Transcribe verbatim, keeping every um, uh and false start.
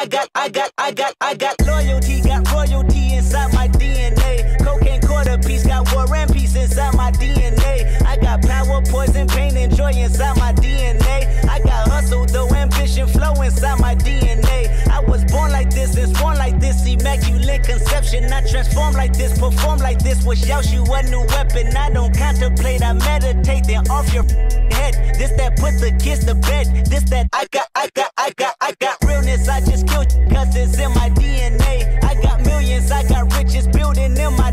I got, I got, I got, I got loyalty, got royalty inside my D N A. Cocaine quarter piece, got war and peace inside my D N A. I got power, poison, pain, and joy inside my D N A. I got hustle, though, ambition, flow inside my D N A. I was born like this and born like this, immaculate conception. I transform like this, perform like this, wish out you a new weapon. I don't contemplate, I meditate, then off your head. This that put the kids to bed. This that I got, I got, I got, I got realness. I just killed cause it's in my D N A. I got millions, I got riches building in my